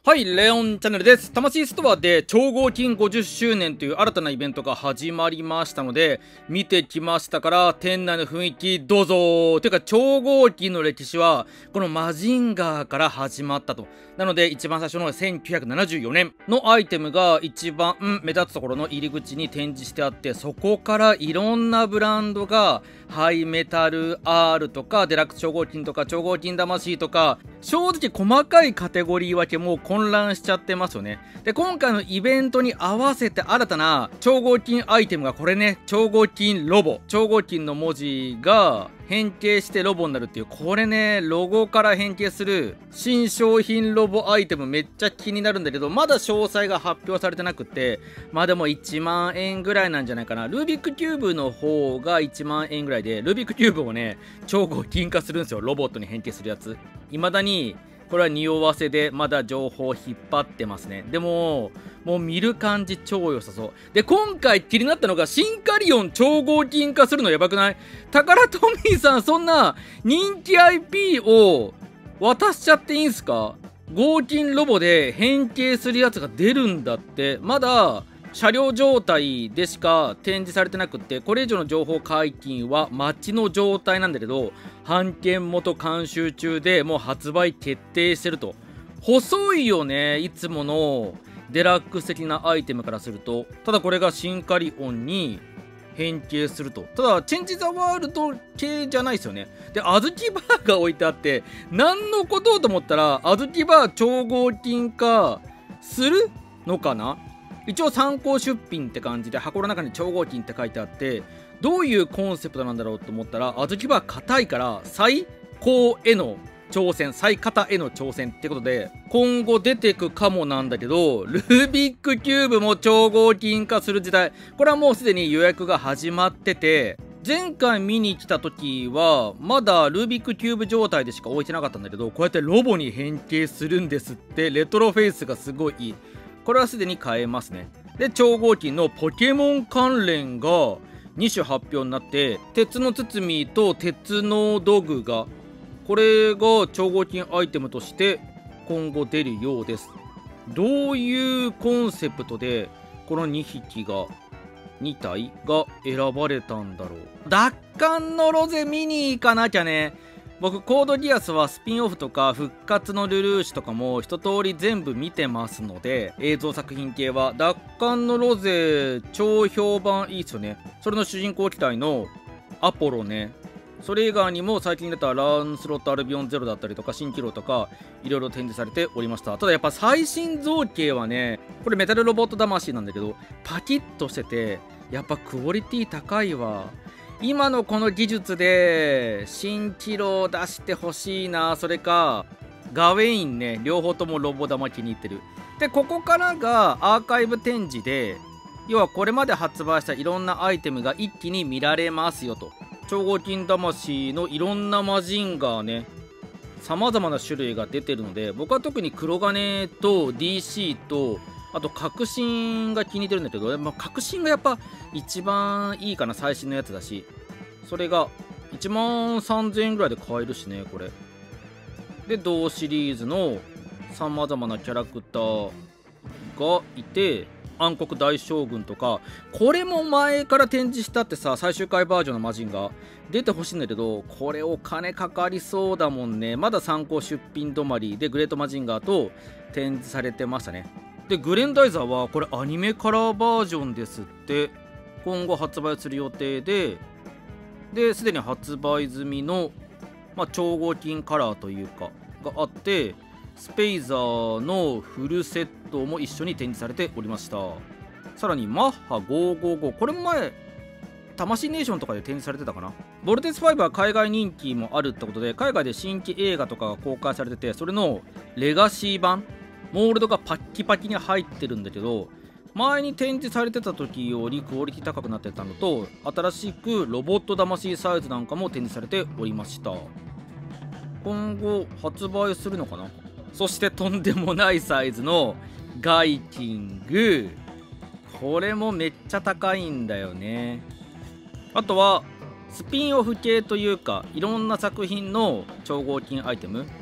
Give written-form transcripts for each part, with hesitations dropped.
はい、レオンチャンネルです。魂ストアで超合金50周年という新たなイベントが始まりましたので、見てきましたから、店内の雰囲気どうぞ。てか、超合金の歴史は、このマジンガーから始まったと。なので、一番最初の1974年のアイテムが一番目立つところの入り口に展示してあって、そこからいろんなブランドが、ハイメタル R とか、デラックス超合金とか、超合金魂とか、正直細かいカテゴリー分けも混乱しちゃってますよね。で、今回のイベントに合わせて新たな超合金アイテムがこれね、超合金ロボ。超合金の文字が変形してロボになるっていう、これね、ロゴから変形する新商品ロボアイテムめっちゃ気になるんだけど、まだ詳細が発表されてなくて、まあでも1万円ぐらいなんじゃないかな。ルービックキューブの方が1万円ぐらいで、ルービックキューブをね、超合金化するんですよ。ロボットに変形するやつ。未だに、これは匂わせでまだ情報を引っ張ってますね。でも、もう見る感じ超良さそう。で、今回気になったのが、シンカリオン超合金化するのやばくない？タカラトミーさん、そんな人気 IP を渡しちゃっていいんすか？合金ロボで変形するやつが出るんだって。まだ、車両状態でしか展示されてなくって、これ以上の情報解禁は待ちの状態なんだけど、版権元監修中でもう発売決定してると。細いよね、いつものデラックス的なアイテムからすると。ただこれがシンカリオンに変形すると。ただ、チェンジ・ザ・ワールド系じゃないですよね。で、あずきバーが置いてあって、何のことと思ったら、あずきバー超合金化するのかな？一応参考出品って感じで箱の中に超合金って書いてあって、どういうコンセプトなんだろうと思ったら、小豆は硬いから最高への挑戦、最硬への挑戦ってことで、今後出てくかもなんだけど、ルービックキューブも超合金化する時代、これはもうすでに予約が始まってて、前回見に来た時は、まだルービックキューブ状態でしか置いてなかったんだけど、こうやってロボに変形するんですって、レトロフェイスがすごいいい。これはすでに買えますね。で、超合金のポケモン関連が2種発表になって、鉄の包みと鉄の道具が、これが超合金アイテムとして今後出るようです。どういうコンセプトでこの2匹が、2体が選ばれたんだろう。奪還のロゼ見に行かなきゃね。僕、コードギアスはスピンオフとか復活のルルーシュとかも一通り全部見てますので、映像作品系は奪還のロゼ超評判いいっすよね。それの主人公機体のアポロね。それ以外にも最近出たランスロットアルビオンゼロだったりとか蜃気楼とかいろいろ展示されておりました。ただやっぱ最新造形はね、これメタルロボット魂なんだけど、パキッとしててやっぱクオリティ高いわ。今のこの技術で蜃気楼を出してほしいな。それかガウェインね、両方ともロボ玉気に入ってる。で、ここからがアーカイブ展示で、要はこれまで発売したいろんなアイテムが一気に見られますよと。超合金魂のいろんなマジンガーね、様々な種類が出てるので、僕は特に黒金と DC とあと革新が気に入ってるんだけど、革新がやっぱ一番いいかな。最新のやつだし、それが1万3000円ぐらいで買えるしね、これで。同シリーズの様々なキャラクターがいて、暗黒大将軍とか、これも前から展示したってさ、最終回バージョンのマジンが出てほしいんだけど、これお金かかりそうだもんね。まだ参考出品止まりで、グレートマジンガーと展示されてましたね。で、グレンダイザーはこれアニメカラーバージョンですって。今後発売する予定で、すでに発売済みの、超合金カラーというかがあって、スペイザーのフルセットも一緒に展示されておりました。さらにマッハ555、これも前魂ネーションとかで展示されてたかな。ボルテス5は海外人気もあるってことで、海外で新規映画とかが公開されてて、それのレガシー版モールドがパッキパキに入ってるんだけど、前に展示されてた時よりクオリティ高くなってたのと、新しくロボット魂サイズなんかも展示されておりました。今後発売するのかな。そしてとんでもないサイズのガイキング、これもめっちゃ高いんだよね。あとはスピンオフ系というか、いろんな作品の超合金アイテム、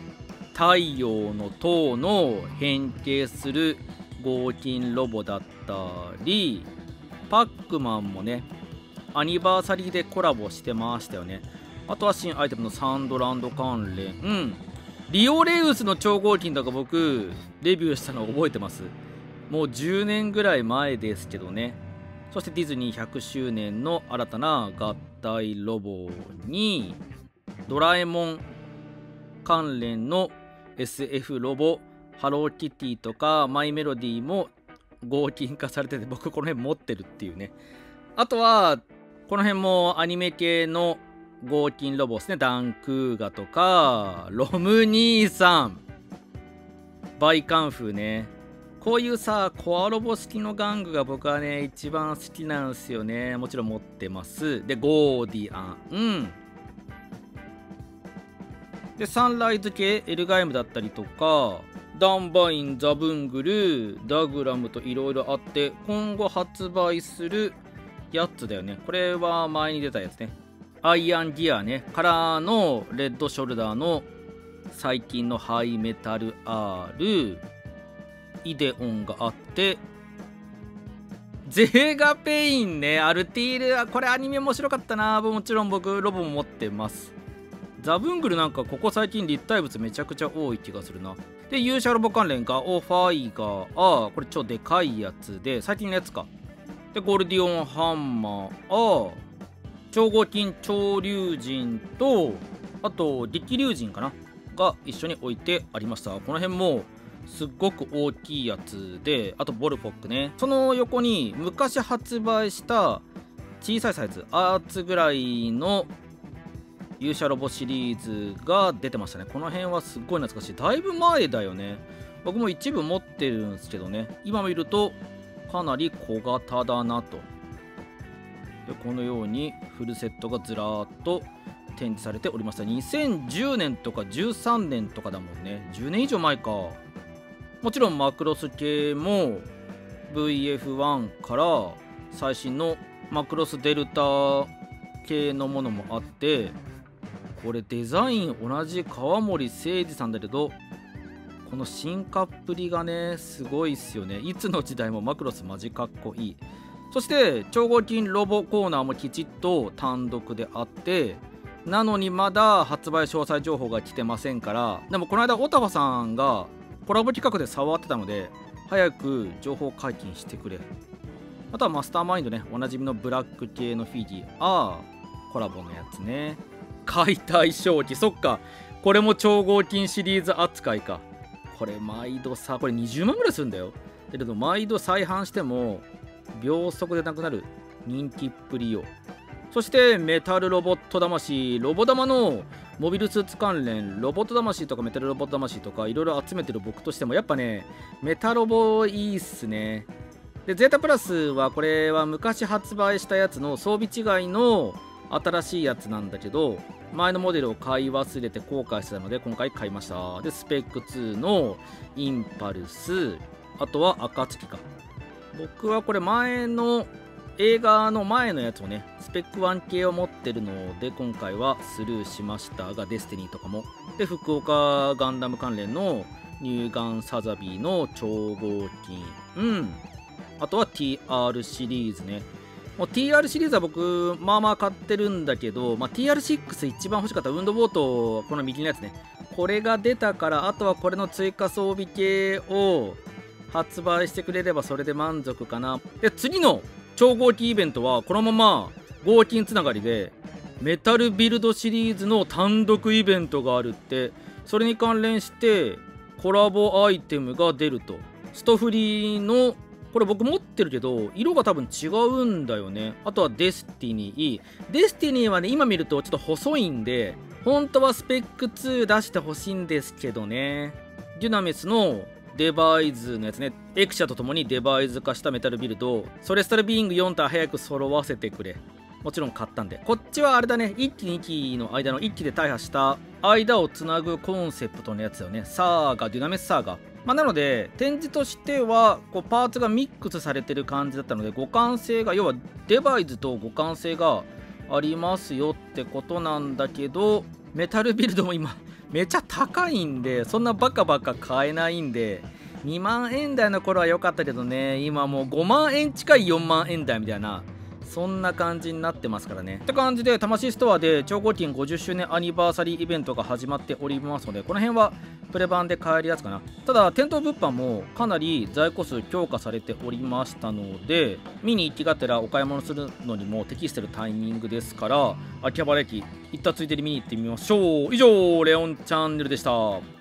太陽の塔の変形する合金ロボだったり、パックマンもねアニバーサリーでコラボしてましたよね。あとは新アイテムのサンドランド関連、リオレウスの超合金とか僕レビューしたの覚えてます。もう10年ぐらい前ですけどね。そしてディズニー100周年の新たな合体ロボにドラえもん関連の SF ロボ、ハローキティとかマイメロディも合金化されてて、僕この辺持ってるっていうね。あとはこの辺もアニメ系の合金ロボですね。ダンクーガとかロム兄さん、バイカンフーね。こういうさコアロボ式の玩具が僕はね一番好きなんですよね。もちろん持ってます。でゴーディアン、でサンライズ系エルガイムだったりとかダンバイン、ザブングル、ダグラムといろいろあって、今後発売するやつだよね。これは前に出たやつね。アイアンギアねからのレッドショルダーの最近のハイメタル R、 イデオンがあって、ゼーガペインね、アルティールはこれアニメ面白かったな。もちろん僕ロボも持ってます。ザブングルなんかここ最近立体物めちゃくちゃ多い気がするな。で勇者ロボ関連ガオファイガー、これ超でかいやつで最近のやつか。でゴルディオンハンマー、超合金超竜神とあと力竜神かなが一緒に置いてありました。この辺もすっごく大きいやつで、あとボルフォックね。その横に昔発売した小さいサイズアーツぐらいの勇者ロボシリーズが出てましたね。この辺はすっごい懐かしい。だいぶ前だよね。僕も一部持ってるんですけどね、今見るとかなり小型だなと。でこのようにフルセットがずらーっと展示されておりました。2010年とか13年とかだもんね。10年以上前か。もちろんマクロス系も VF1 から最新のマクロスデルタ系のものもあって、これデザイン同じ川森誠司さんだけど、この進化っぷりがねすごいっすよね。いつの時代もマクロスマジかっこいい。そして超合金ロボコーナーもきちっと単独であって、なのにまだ発売詳細情報が来てませんから。でもこの間オタファさんがコラボ企画で触ってたので早く情報解禁してくれ。あとはマスターマインドね、おなじみのブラック系のフィギュアコラボのやつね。解体正気、そっか、これも超合金シリーズ扱いか。これ毎度さ、これ20万ぐらいするんだよ。だけど毎度再販しても秒速でなくなる人気っぷりよ。そしてメタルロボット魂、ロボ玉のモビルスーツ関連、ロボット魂とかメタルロボット魂とかいろいろ集めてる僕としてもやっぱねメタロボいいっすね。でゼータプラスはこれは昔発売したやつの装備違いの新しいやつなんだけど、前のモデルを買い忘れて後悔してたので今回買いました。でスペック2のインパルス、あとは暁か。僕はこれ前の映画の前のやつをねスペック1系を持ってるので今回はスルーしましたが、デスティニーとかも。で福岡ガンダム関連のニューガンサザビーの超合金、あとは TR シリーズね。もう TR シリーズは僕まあまあ買ってるんだけど、TR6 一番欲しかったウンドボート、この右のやつね、これが出たからあとはこれの追加装備系を発売してくれればそれで満足かな。で次の超合金イベントはこのまま合金つながりでメタルビルドシリーズの単独イベントがあるって、それに関連してコラボアイテムが出ると。ストフリーのこれ僕持ってるけど色が多分違うんだよね。あとはデスティニー。デスティニーはね今見るとちょっと細いんで本当はスペック2出してほしいんですけどね。デュナメスのデバイズのやつね、エクシャとともにデバイズ化したメタルビルド、ソレスタルビーイング4体早く揃わせてくれ。もちろん買ったんで。こっちはあれだね、1機2機の間の1機で大破した間をつなぐコンセプトのやつよね。サーガ、デュナメスサーガ。なので展示としてはこうパーツがミックスされてる感じだったので、互換性が要はデバイズと互換性がありますよってことなんだけど、メタルビルドも今めちゃ高いんで、そんなバカバカ買えないんで、2万円台の頃は良かったけどね、今もう5万円近い4万円台みたいな、そんな感じになってますからね。って感じで、魂ストアで超合金50周年アニバーサリーイベントが始まっておりますので、この辺はプレ版で買えるやつかな。ただ、店頭物販もかなり在庫数強化されておりましたので、見に行きがてらお買い物するのにも適してるタイミングですから、秋葉原駅行ったついでに見に行ってみましょう。以上、レオンチャンネルでした。